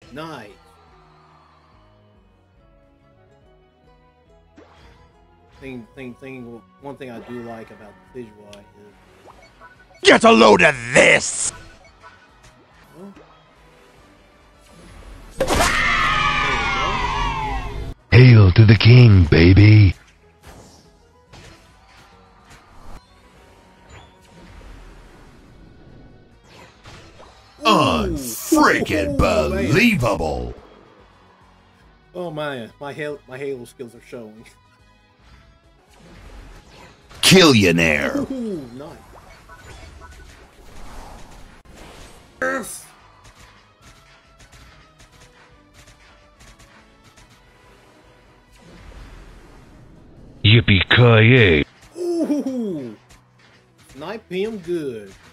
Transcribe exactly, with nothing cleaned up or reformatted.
Nice. Thing, thing, thing. One thing I do like about the Decidueye is get a load of this. Oh. Hail to the king, baby. Unfreaking believable. Oh man, my Halo, my Halo skills are showing. Killionaire. Ooh, nice. Yes. Yippee-ki-yay. Ooh, snipe him good.